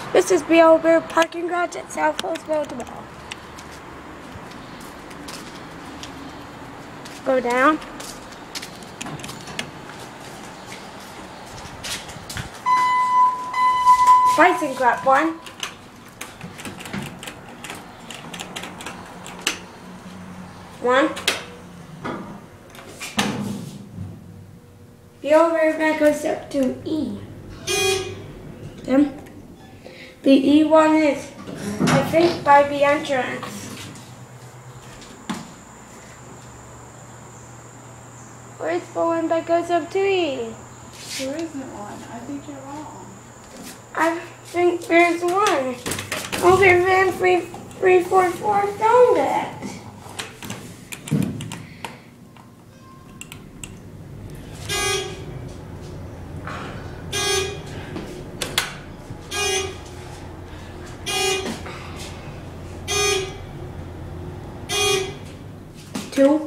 This is Bear parking garage at South Hills Road. Go down. Thyssenkrupp one. One. The overhead goes up to E. Then the E one is, I think, by the entrance. Where's the one that goes up to E? There isn't one. I think you're wrong. I think there's one. Over there, 344 found it. Two.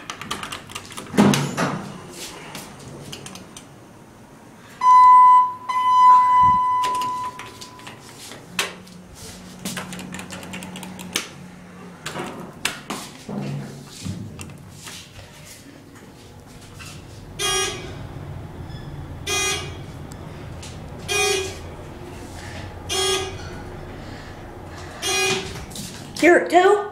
Here, two.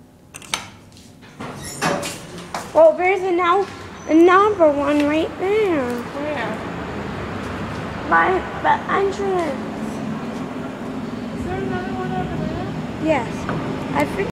Well, there's a number one right there. Where? By the entrance. Is there another one over there? Yes. I think.